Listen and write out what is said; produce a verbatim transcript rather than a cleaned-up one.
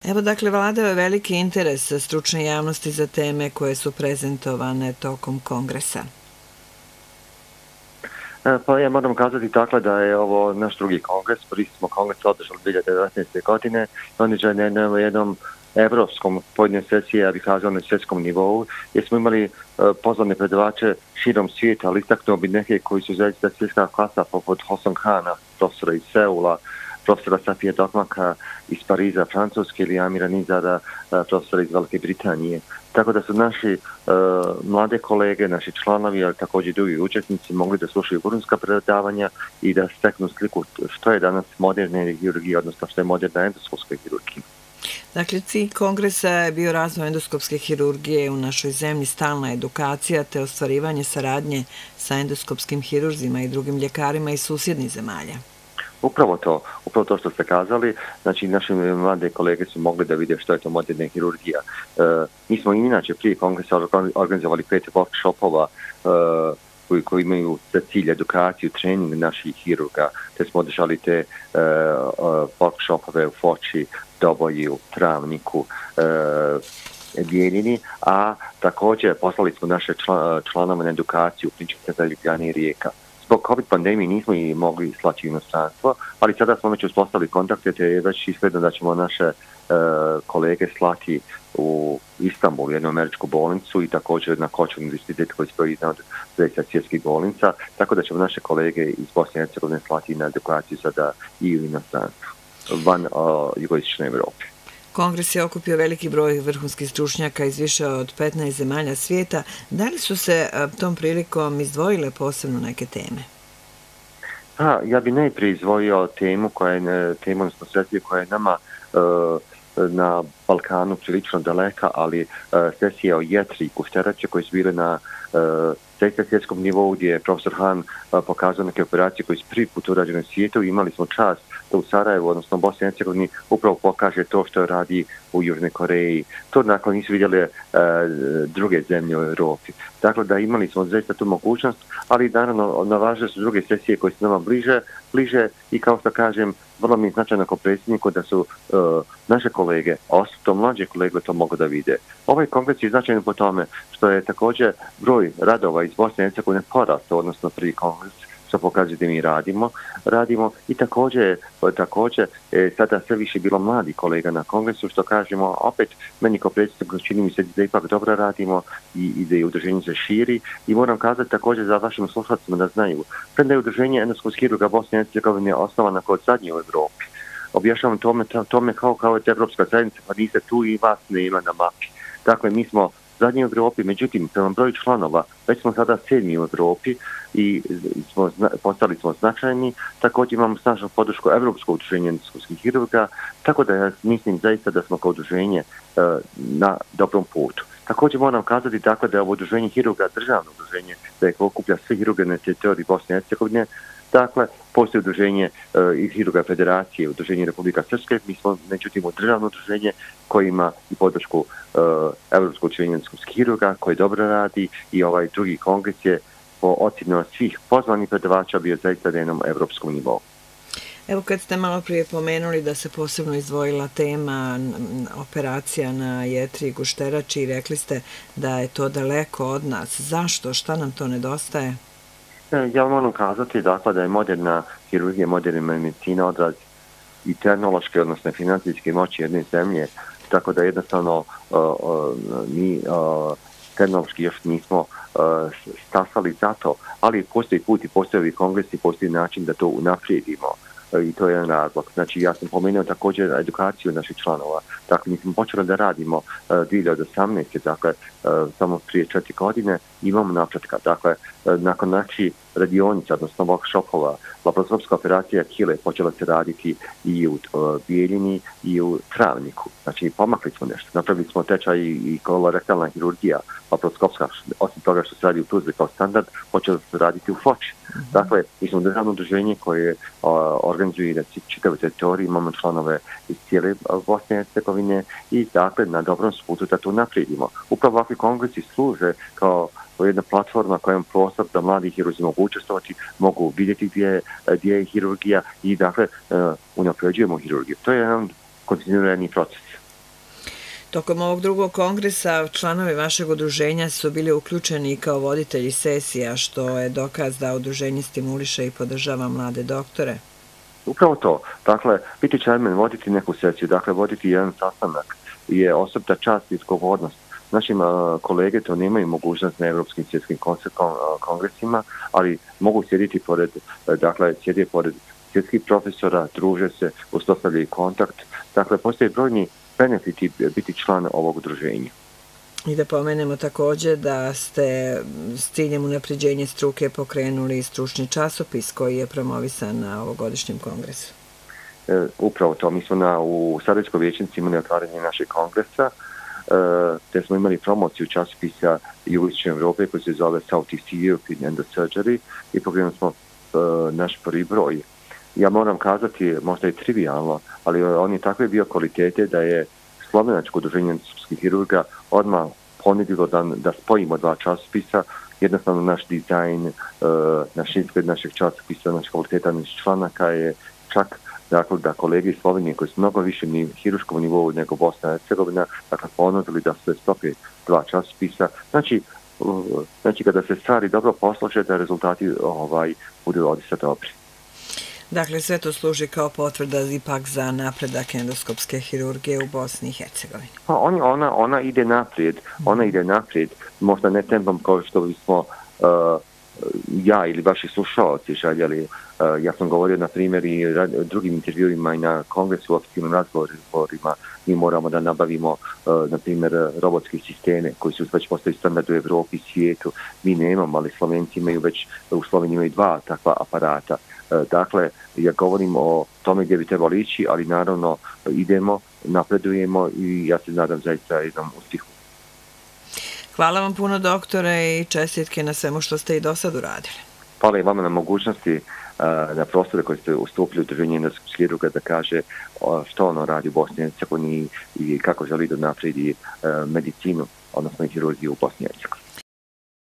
Evo, dakle, vladao je veliki interes stručne javnosti za teme koje su prezentovane tokom kongresa. Pa ja moram kazati dakle da je ovo naš drugi kongres, prvi smo kongres održali dvije hiljade devetnaeste. godine, održan na jednom evropskom pojedine sesije, ja bih kazao na svjetskom nivou, jer smo imali pozvane predavače širom svijeta, ali istaknuo bi neke koji su zaista svjetska klasa, poput Hosong Khana, profesora iz Seula, profesora Safija Dokmaka iz Pariza, Francuske, ili Amira Nizara, profesora iz Velike Britanije. Tako da su naši uh, mlade kolege, naši članovi, ali također drugi učesnici mogli da slušaju vrhunska predavanja i da steknu sliku što je danas moderna hirurgija, odnosno što je moderna endoskopska hirurgija. Dakle, cilj kongresa je bio razvoj endoskopske hirurgije u našoj zemlji, stalna edukacija te ostvarivanje saradnje sa endoskopskim hirurzima i drugim ljekarima iz susjednih zemalja. Upravo to, upravo to što ste kazali, znači naši mlade kolege su mogli da vide što je to moderna hirurgija. E, mi smo inače prije kongresa organizovali pet workshopova e, koji, koji imaju za cilj edukaciju, trening naših hirurga, te smo održali te e, workshopove u Foči, Doboju, Travniku, e, Bijeljini, a također poslali smo naše članove na edukaciju u Klinički centar Ljubljane i Rijeka. Zbog COVID pandemije nismo i mogli slati u inostranstvo, ali sada smo već uspostavili kontakte, te je već izgledno da ćemo naše e, kolege slati u Istanbul, jednu američku bolnicu, i također na Koču univerzitet koji je jedna od zaista svjetskih bolnica, tako da ćemo naše kolege iz Bosne i Hercegovine slati na edukaciju sada i u inostranstvo, van o, jugoistočne Evrope. Kongres je okupio veliki broj vrhunskih stručnjaka iz više od petnaest zemalja svijeta. Da li su se tom prilikom izdvojile posebno neke teme? Ha, ja bih najprije izdvojio temu koja je, temu odnosno sesiju koja je nama uh, na Balkanu prilično daleka, ali uh, sesija o jetri i gušterači koji su bile na uh, svjetskom nivou, gdje je profesor Han uh, pokazao neke operacije koje su prvi put urađene u svijetu. Imali smo čast da u Sarajevu, odnosno u Bosni i Hercegovini, upravo pokaže to što radi u Južnoj Koreji. To dakle nisu vidjeli uh, druge zemlje u Europi. Dakle, da imali smo zaista tu mogućnost, ali naravno navažne su druge sesije koje su nama bliže, bliže i kao što kažem, vrlo mi je značajno kao predsjedniku da su uh, naše kolege, a osobito mlađe kolege, to mogu da vide. Ovaj kongres je značajno po tome što je također broj radova iz Bosne i Hercegovine porastao, odnosno prvi kongres, što pokazuje da mi radimo, radimo i također, također e, sada sve više bilo mladi kolega na kongresu, što kažemo, opet meni kao predsjednik čini mi se da ipak dobro radimo i, i da je udruženje se širi, i moram kazati također za vašim slušalcima da znaju, premda je udruženje endoskopskih hirurga Bosne i Hercegovine osnovana kao zadnje u Evropi. Objašnjavam tome, tome kao, kao je evropska zajednica, pa niste tu i vas nema na mapi. Dakle, mi smo zadnji u Evropi, međutim, prema broju članova, već smo sada sedmi u Evropi i smo, postali smo značajni. Također imamo snažnu podršku Evropskog udruženja endoskopskih hirurga, tako da ja mislim zaista da smo kao udruženje uh, na dobrom putu. Također moram kazati dakle, da je ovo udruženje hirurga državno udruženje, da je okuplja sve hirurge na teritoriji Bosne i Hercegovine. Dakle, postoji udruženje uh, iz Hirurga federacije, udruženje Republika Srpske, mi smo međutim u državno udruženje koje ima i podršku uh, Evropskog udruženja endoskopskih hirurga, koje dobro radi, i ovaj drugi kongres je po ocjenu svih pozvanih predavača bio zaista na jednom evropskom nivou. Evo, kad ste malo prije pomenuli da se posebno izdvojila tema operacija na jetri i gušterači, rekli ste da je to daleko od nas. Zašto? Šta nam to nedostaje? Ja moram kazati dakle, da je moderna hirurgija, moderna medicina odraz i tehnološke, odnosno financijske moći jedne zemlje, tako da jednostavno uh, uh, mi uh, tehnološki još nismo uh, stasali za to, ali postoji put i postoji kongres i postoji način da to unaprijedimo. I to je jedan razlog. Znači, ja sam pomenuo također edukaciju naših članova. Dakle, mi smo počeli da radimo uh, dvije hiljade osamnaeste. Dakle, uh, samo prije četiri godine imamo napretka. Dakle, uh, nakon naših radionica, odnosno workshopova, laparoskopska operacija kile počela se raditi i u uh, Bijeljini i u Travniku. Znači, pomakli smo nešto. Napravili smo tečaj i, i kolorektalna hirurgija, laparoskopska, osim toga što se radi u Tuzli kao standard, počeli se raditi u Foči. Dakle, mi smo državno udruženje koje uh, organizuje na čitavoj teritoriji, imamo članove iz cijele Bosne i Hercegovine i dakle na dobrom putu da to naprijedimo. Upravo ovakvi kongresi služe kao jedna platforma koja je prostor da mladi hirurzi mogu učestvovati, mogu vidjeti gdje, gdje je hirurgija i dakle uh, unapređujemo hirurgiju. To je jedan kontinuirani proces. Tokom ovog drugog kongresa članovi vašeg udruženja su bili uključeni kao voditelji sesija, što je dokaz da udruženje stimuliše i podržava mlade doktore. Upravo to. Dakle, biti chairman, voditi neku sesiju, dakle, voditi jedan sastanak je osobita čast i odgovornost. Našim uh, kolege to nemaju mogućnost na Europskim svjetskim kongresima, ali mogu sjediti pored, dakle, sjedi pored svjetskih profesora, druže se, uspostavljaju kontakt. Dakle, postoje brojni benefiti biti član ovog udruženja. I da pomenemo također da ste s ciljem unapređenja struke pokrenuli stručni časopis koji je promovisan na ovogodišnjem kongresu. E, upravo to. Mi smo na, u Sarajevskoj vijećnici imali otvaranje našeg kongresa, e, te smo imali promociju časopisa Jugoistočne Europe koji se zove Southeast European Endosurgery i pokrenuli smo e, naš prvi broj. Ja moram kazati, možda i trivialno, ali on je takve bio kvalitete da je Slovenačko udruženje endosskopskih hirurga odmah ponudilo da, da spojimo dva časopisa. Jednostavno naš dizajn, uh, naš izgled našeg časopisa, naš kvaliteta naših članaka je čak dakle, da kolege iz Slovenije koji su mnogo više ni hiruškom nivou nego Bosna i Hercegovina, dakle ponudili da se stope dva časopisa. Znači, uh, znači kada se stvari dobro poslože, da rezultati ovaj, budu odista dobri. Dakle, sve to služi kao potvrda ipak za napredak endoskopske hirurgije u Bosni i Hercegovini. Pa on, ona, ona ide naprijed, ona ide naprijed, možda ne tempom kao što bismo uh, ja ili vaši slušalci željeli. Uh, ja sam govorio, na primjer, i drugim intervjuima i na kongresu u oficijalnim razgovorima. Mi moramo da nabavimo, uh, na primjer, robotske sisteme koji su već postali standard u Evropi i svijetu. Mi nemamo, ali Slovenci imaju već, u Sloveniji imaju dva takva aparata. Dakle, ja govorim o tome gdje bi trebali ići, ali naravno idemo, napredujemo i ja se nadam zaista jednom uspjehu. Hvala vam puno, doktore, i čestitke na svemu što ste i do sad uradili. Hvala i vama na mogućnosti, na prostore koje ste ustupili u udruženje endosskopskih hirurga da kaže što ono radi u Bosni i Hercegovini i kako želi da napredi medicinu, odnosno i hirurgiju u Bosni i Hercegovini.